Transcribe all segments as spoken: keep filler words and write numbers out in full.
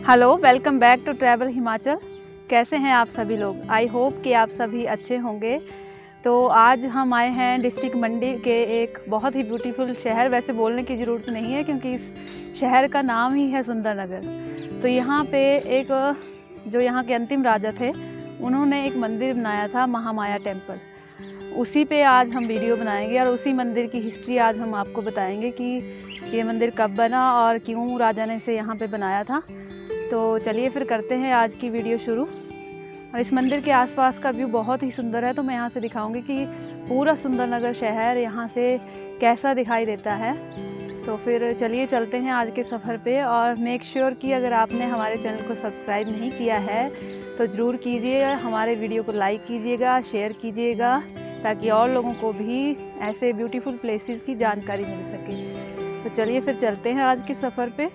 Hello, welcome back to travel Himachal. कैसे हैं आप सभी लोग? आई होप कि आप सभी अच्छे होंगे। तो आज हम आए हैं डिस्ट्रिक्ट मंडी के एक बहुत ही ब्यूटीफुल शहर। वैसे बोलने की ज़रूरत नहीं है क्योंकि इस शहर का नाम ही है सुंदरनगर। तो यहाँ पे एक जो यहाँ के अंतिम राजा थे, उन्होंने एक मंदिर बनाया था, महामाया टेम्पल। उसी पे आज हम वीडियो बनाएंगे और उसी मंदिर की हिस्ट्री आज हम आपको बताएंगे कि ये मंदिर कब बना और क्यों राजा ने इसे यहाँ पे बनाया था। तो चलिए फिर करते हैं आज की वीडियो शुरू। और इस मंदिर के आसपास का व्यू बहुत ही सुंदर है, तो मैं यहाँ से दिखाऊंगी कि पूरा सुंदरनगर शहर यहाँ से कैसा दिखाई देता है। तो फिर चलिए चलते हैं आज के सफ़र पे। और मेक श्योर कि अगर आपने हमारे चैनल को सब्सक्राइब नहीं किया है तो ज़रूर कीजिए। हमारे वीडियो को लाइक कीजिएगा, शेयर कीजिएगा, ताकि और लोगों को भी ऐसे ब्यूटीफुल प्लेसेस की जानकारी मिल सके। तो चलिए फिर चलते हैं आज के सफ़र पे।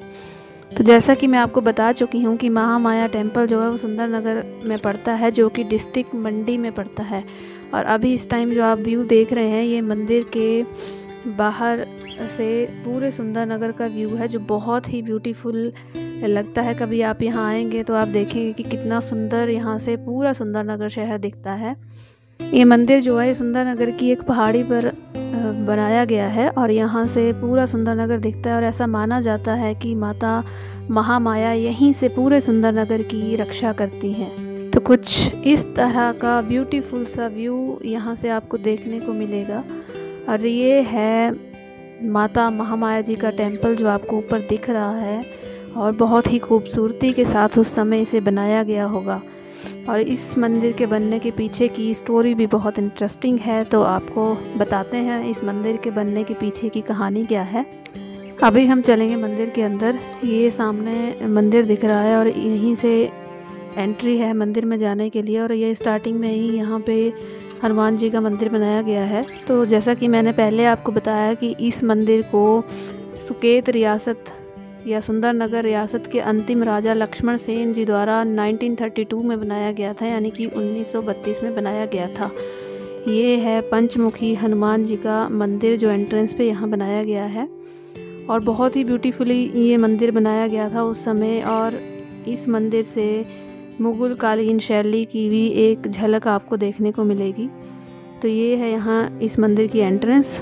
तो जैसा कि मैं आपको बता चुकी हूँ कि महामाया टेम्पल जो है वो सुंदरनगर में पड़ता है, जो कि डिस्ट्रिक्ट मंडी में पड़ता है। और अभी इस टाइम जो आप व्यू देख रहे हैं, ये मंदिर के बाहर से पूरे सुंदरनगर का व्यू है, जो बहुत ही ब्यूटीफुल लगता है। कभी आप यहाँ आएंगे तो आप देखेंगे कि कितना सुंदर यहाँ से पूरा सुंदरनगर शहर दिखता है। ये मंदिर जो है सुंदरनगर की एक पहाड़ी पर बनाया गया है और यहाँ से पूरा सुंदरनगर दिखता है। और ऐसा माना जाता है कि माता महामाया यहीं से पूरे सुंदरनगर की रक्षा करती हैं। तो कुछ इस तरह का ब्यूटीफुल सा व्यू यहाँ से आपको देखने को मिलेगा। और ये है माता महामाया जी का टेम्पल जो आपको ऊपर दिख रहा है, और बहुत ही खूबसूरती के साथ उस समय इसे बनाया गया होगा। और इस मंदिर के बनने के पीछे की स्टोरी भी बहुत इंटरेस्टिंग है, तो आपको बताते हैं इस मंदिर के बनने के पीछे की कहानी क्या है। अभी हम चलेंगे मंदिर के अंदर। ये सामने मंदिर दिख रहा है और यहीं से एंट्री है मंदिर में जाने के लिए। और ये स्टार्टिंग में ही यहाँ पे हनुमान जी का मंदिर बनाया गया है। तो जैसा कि मैंने पहले आपको बताया कि इस मंदिर को सुकेत रियासत या सुंदरनगर रियासत के अंतिम राजा लक्ष्मण सेन जी द्वारा उन्नीस सौ बत्तीस में बनाया गया था, यानी कि उन्नीस सौ बत्तीस में बनाया गया था। ये है पंचमुखी हनुमान जी का मंदिर जो एंट्रेंस पे यहाँ बनाया गया है। और बहुत ही ब्यूटीफुली ये मंदिर बनाया गया था उस समय। और इस मंदिर से मुग़ल कालीन शैली की भी एक झलक आपको देखने को मिलेगी। तो ये है यहाँ इस मंदिर की एंट्रेंस।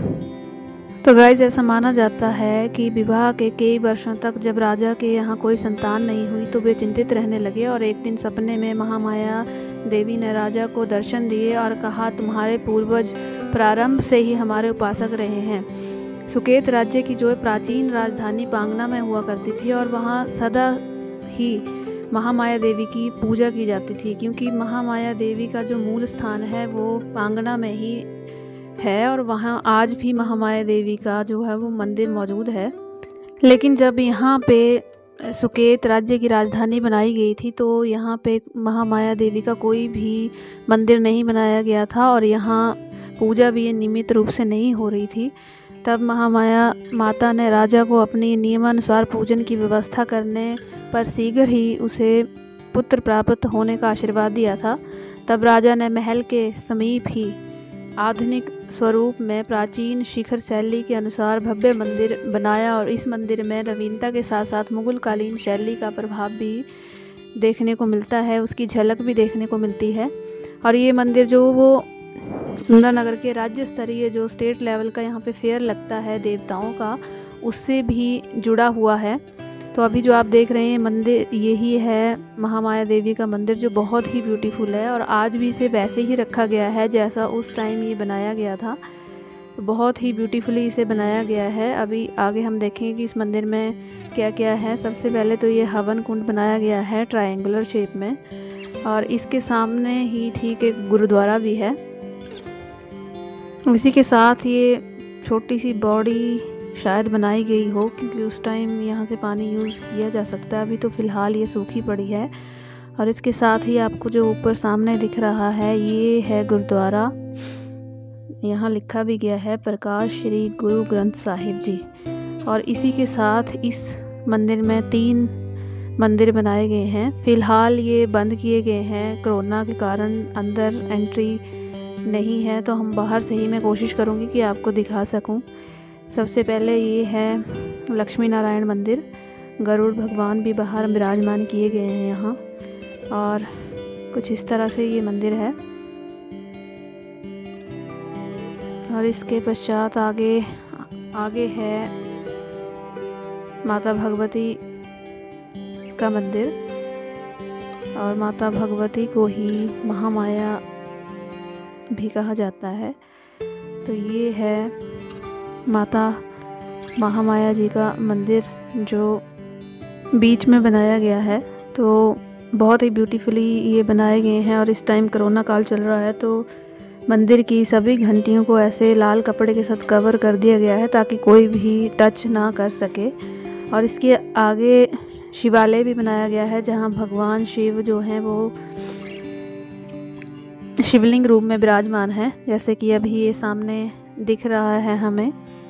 तो गाइस, ऐसा माना जाता है कि विवाह के कई वर्षों तक जब राजा के यहाँ कोई संतान नहीं हुई तो वे चिंतित रहने लगे। और एक दिन सपने में महामाया देवी ने राजा को दर्शन दिए और कहा, तुम्हारे पूर्वज प्रारंभ से ही हमारे उपासक रहे हैं। सुकेत राज्य की जो प्राचीन राजधानी पांगना में हुआ करती थी, और वहाँ सदा ही महामाया देवी की पूजा की जाती थी, क्योंकि महामाया देवी का जो मूल स्थान है वो पांगना में ही है। और वहाँ आज भी महामाया देवी का जो है वो मंदिर मौजूद है। लेकिन जब यहाँ पे सुकेत राज्य की राजधानी बनाई गई थी तो यहाँ पे महामाया देवी का कोई भी मंदिर नहीं बनाया गया था, और यहाँ पूजा भी नियमित रूप से नहीं हो रही थी। तब महामाया माता ने राजा को अपनी नियमानुसार पूजन की व्यवस्था करने पर शीघ्र ही उसे पुत्र प्राप्त होने का आशीर्वाद दिया था। तब राजा ने महल के समीप ही आधुनिक स्वरूप में प्राचीन शिखर शैली के अनुसार भव्य मंदिर बनाया। और इस मंदिर में नवीनता के साथ साथ मुग़ल कालीन शैली का प्रभाव भी देखने को मिलता है, उसकी झलक भी देखने को मिलती है। और ये मंदिर जो वो सुंदरनगर के राज्य स्तरीय जो स्टेट लेवल का यहाँ पे फेयर लगता है देवताओं का, उससे भी जुड़ा हुआ है। तो अभी जो आप देख रहे हैं मंदिर, यही है महामाया देवी का मंदिर, जो बहुत ही ब्यूटीफुल है। और आज भी इसे वैसे ही रखा गया है जैसा उस टाइम ये बनाया गया था। तो बहुत ही ब्यूटीफुली इसे बनाया गया है। अभी आगे हम देखेंगे कि इस मंदिर में क्या क्या है। सबसे पहले तो ये हवन कुंड बनाया गया है ट्रायंगुलर शेप में, और इसके सामने ही ठीक एक गुरुद्वारा भी है। इसी के साथ ये छोटी सी बॉडी शायद बनाई गई हो, क्योंकि उस टाइम यहाँ से पानी यूज़ किया जा सकता है। अभी तो फ़िलहाल ये सूखी पड़ी है। और इसके साथ ही आपको जो ऊपर सामने दिख रहा है, ये है गुरुद्वारा। यहाँ लिखा भी गया है प्रकाश श्री गुरु ग्रंथ साहिब जी। और इसी के साथ इस मंदिर में तीन मंदिर बनाए गए हैं। फ़िलहाल ये बंद किए गए हैं, कोरोना के कारण अंदर एंट्री नहीं है, तो हम बाहर से ही मैं कोशिश करूँगी कि आपको दिखा सकूँ। सबसे पहले ये है लक्ष्मी नारायण मंदिर, गरुड़ भगवान भी बाहर विराजमान किए गए हैं यहाँ। और कुछ इस तरह से ये मंदिर है। और इसके पश्चात आगे आगे है माता भगवती का मंदिर। और माता भगवती को ही महामाया भी कहा जाता है। तो ये है माता महामाया जी का मंदिर जो बीच में बनाया गया है। तो बहुत ही ब्यूटीफुली ये बनाए गए हैं। और इस टाइम कोरोना काल चल रहा है तो मंदिर की सभी घंटियों को ऐसे लाल कपड़े के साथ कवर कर दिया गया है ताकि कोई भी टच ना कर सके। और इसके आगे शिवालय भी बनाया गया है जहाँ भगवान शिव जो हैं वो शिवलिंग रूप में विराजमान है, जैसे कि अभी ये सामने दिख रहा है हमें।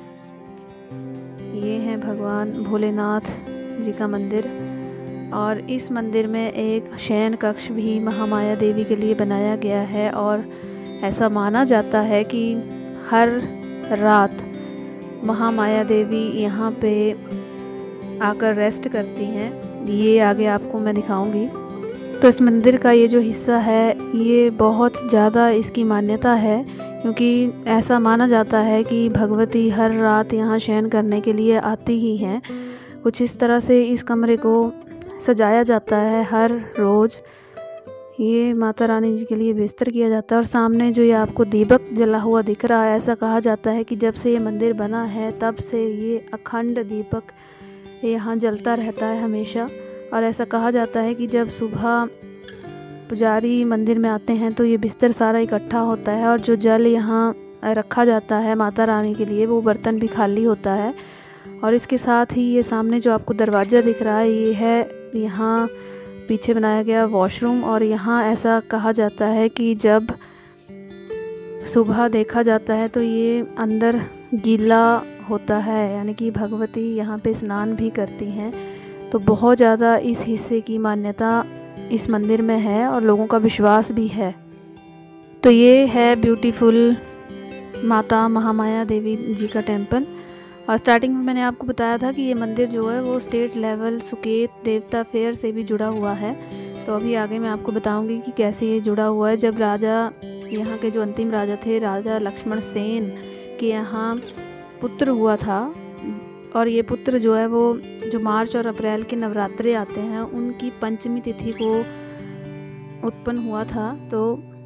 ये है भगवान भोलेनाथ जी का मंदिर। और इस मंदिर में एक शयन कक्ष भी महामाया देवी के लिए बनाया गया है। और ऐसा माना जाता है कि हर रात महामाया देवी यहाँ पे आकर रेस्ट करती हैं। ये आगे आपको मैं दिखाऊंगी। तो इस मंदिर का ये जो हिस्सा है ये बहुत ज़्यादा इसकी मान्यता है, क्योंकि ऐसा माना जाता है कि भगवती हर रात यहाँ शयन करने के लिए आती ही हैं। कुछ इस तरह से इस कमरे को सजाया जाता है हर रोज़। ये माता रानी जी के लिए बिस्तर किया जाता है। और सामने जो ये आपको दीपक जला हुआ दिख रहा है, ऐसा कहा जाता है कि जब से ये मंदिर बना है तब से ये अखंड दीपक यहाँ जलता रहता है हमेशा। और ऐसा कहा जाता है कि जब सुबह पुजारी मंदिर में आते हैं तो ये बिस्तर सारा इकट्ठा होता है और जो जल यहाँ रखा जाता है माता रानी के लिए वो बर्तन भी खाली होता है। और इसके साथ ही ये सामने जो आपको दरवाज़ा दिख रहा है ये है यहाँ पीछे बनाया गया वॉशरूम। और यहाँ ऐसा कहा जाता है कि जब सुबह देखा जाता है तो ये अंदर गीला होता है, यानी कि भगवती यहाँ पे स्नान भी करती हैं। तो बहुत ज़्यादा इस हिस्से की मान्यता इस मंदिर में है और लोगों का विश्वास भी है। तो ये है ब्यूटीफुल माता महामाया देवी जी का टेम्पल। और स्टार्टिंग में मैंने आपको बताया था कि ये मंदिर जो है वो स्टेट लेवल सुकेत देवता फेयर से भी जुड़ा हुआ है। तो अभी आगे मैं आपको बताऊंगी कि कैसे ये जुड़ा हुआ है। जब राजा यहाँ के जो अंतिम राजा थे राजा लक्ष्मण सेन के यहाँ पुत्र हुआ था, और ये पुत्र जो है वो जो मार्च और अप्रैल के नवरात्रे आते हैं उनकी पंचमी तिथि को उत्पन्न हुआ था। तो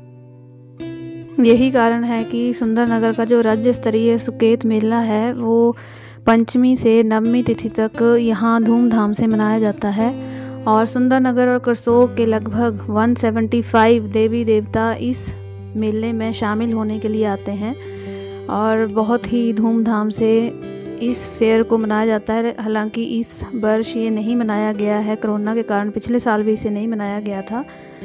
यही कारण है कि सुंदरनगर का जो राज्य स्तरीय सुकेत मेला है वो पंचमी से नवमी तिथि तक यहाँ धूमधाम से मनाया जाता है। और सुंदरनगर और करसोग के लगभग एक सौ पचहत्तर देवी देवता इस मेले में शामिल होने के लिए आते हैं और बहुत ही धूमधाम से इस फेयर को मनाया जाता है। हालांकि इस वर्ष ये नहीं मनाया गया है कोरोना के कारण, पिछले साल भी इसे नहीं मनाया गया था।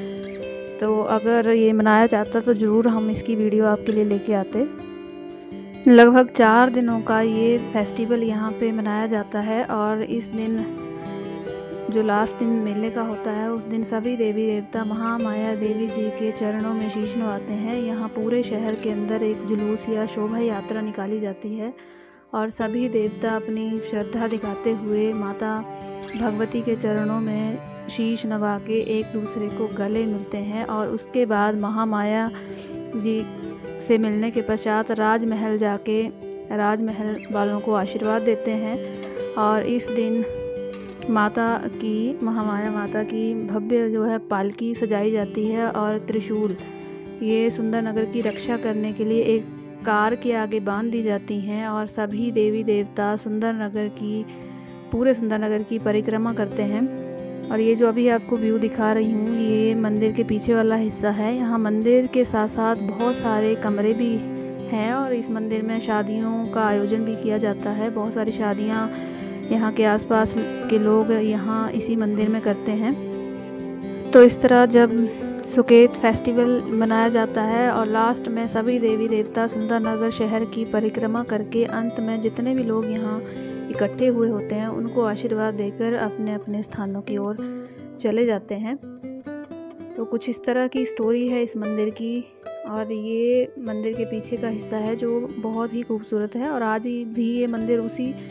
तो अगर ये मनाया जाता तो ज़रूर हम इसकी वीडियो आपके लिए लेके आते। लगभग चार दिनों का ये फेस्टिवल यहाँ पे मनाया जाता है। और इस दिन जो लास्ट दिन मेले का होता है उस दिन सभी देवी देवता महामाया देवी जी के चरणों में शीश नवाते हैं। यहाँ पूरे शहर के अंदर एक जुलूस या शोभा यात्रा निकाली जाती है और सभी देवता अपनी श्रद्धा दिखाते हुए माता भगवती के चरणों में शीश नवा के एक दूसरे को गले मिलते हैं। और उसके बाद महामाया जी से मिलने के पश्चात राजमहल जाके राजमहल वालों को आशीर्वाद देते हैं। और इस दिन माता की महामाया माता की भव्य जो है पालकी सजाई जाती है और त्रिशूल ये सुंदरनगर की रक्षा करने के लिए एक कार के आगे बांध दी जाती हैं। और सभी देवी देवता सुंदरनगर की पूरे सुंदरनगर की परिक्रमा करते हैं। और ये जो अभी आपको व्यू दिखा रही हूँ ये मंदिर के पीछे वाला हिस्सा है। यहाँ मंदिर के साथ साथ बहुत सारे कमरे भी हैं और इस मंदिर में शादियों का आयोजन भी किया जाता है। बहुत सारी शादियाँ यहाँ के आसपास के लोग यहाँ इसी मंदिर में करते हैं। तो इस तरह जब सुकेत फेस्टिवल मनाया जाता है और लास्ट में सभी देवी देवता सुंदरनगर शहर की परिक्रमा करके अंत में जितने भी लोग यहाँ इकट्ठे हुए होते हैं उनको आशीर्वाद देकर अपने अपने स्थानों की ओर चले जाते हैं। तो कुछ इस तरह की स्टोरी है इस मंदिर की। और ये मंदिर के पीछे का हिस्सा है जो बहुत ही खूबसूरत है। और आज भी ये मंदिर उसी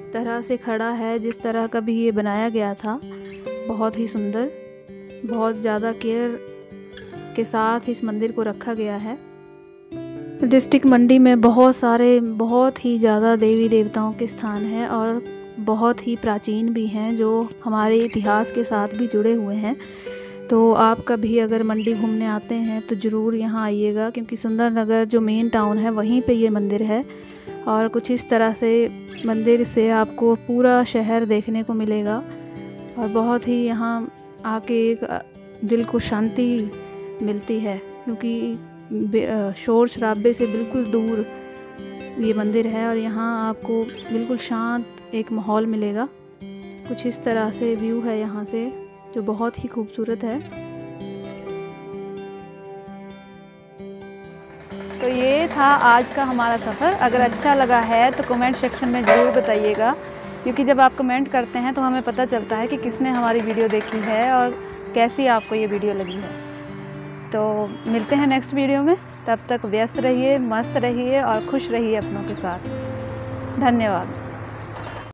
तरह से खड़ा है जिस तरह का भी ये बनाया गया था। बहुत ही सुंदर, बहुत ज़्यादा केयर के साथ इस मंदिर को रखा गया है। डिस्ट्रिक्ट मंडी में बहुत सारे बहुत ही ज़्यादा देवी देवताओं के स्थान हैं और बहुत ही प्राचीन भी हैं जो हमारे इतिहास के साथ भी जुड़े हुए हैं। तो आप कभी अगर मंडी घूमने आते हैं तो ज़रूर यहाँ आइएगा, क्योंकि सुंदर नगर जो मेन टाउन है वहीं पे ये मंदिर है। और कुछ इस तरह से मंदिर से आपको पूरा शहर देखने को मिलेगा और बहुत ही यहाँ आके एक दिल को शांति मिलती है, क्योंकि शोर शराबे से बिल्कुल दूर ये मंदिर है और यहाँ आपको बिल्कुल शांत एक माहौल मिलेगा। कुछ इस तरह से व्यू है यहाँ से जो बहुत ही खूबसूरत है। तो ये था आज का हमारा सफ़र। अगर अच्छा लगा है तो कमेंट सेक्शन में ज़रूर बताइएगा, क्योंकि जब आप कमेंट करते हैं तो हमें पता चलता है कि किसने हमारी वीडियो देखी है और कैसी आपको ये वीडियो लगी है। तो मिलते हैं नेक्स्ट वीडियो में, तब तक व्यस्त रहिए, मस्त रहिए और खुश रहिए अपनों के साथ। धन्यवाद।